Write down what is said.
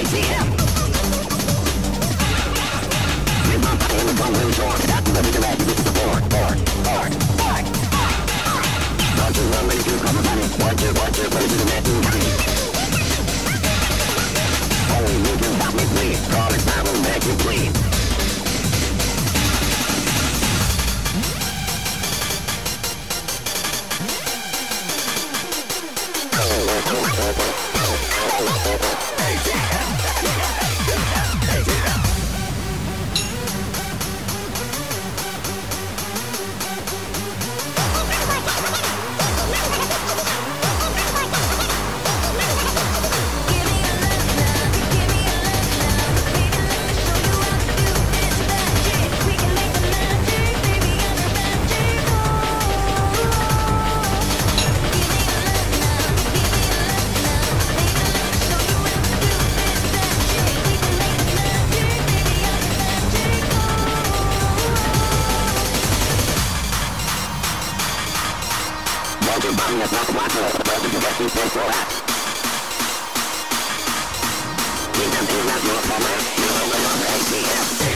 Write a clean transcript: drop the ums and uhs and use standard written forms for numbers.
ATM. With my body in the phone room door, that's the reason that this is the board. One, two, one, ready to come on it. One, two, ready to the net. Only you can stop me, please. Call it, I will make you clean. Your body is not watching us, but you get you pay for that. You can do that, you're a plumber, you're a ATM.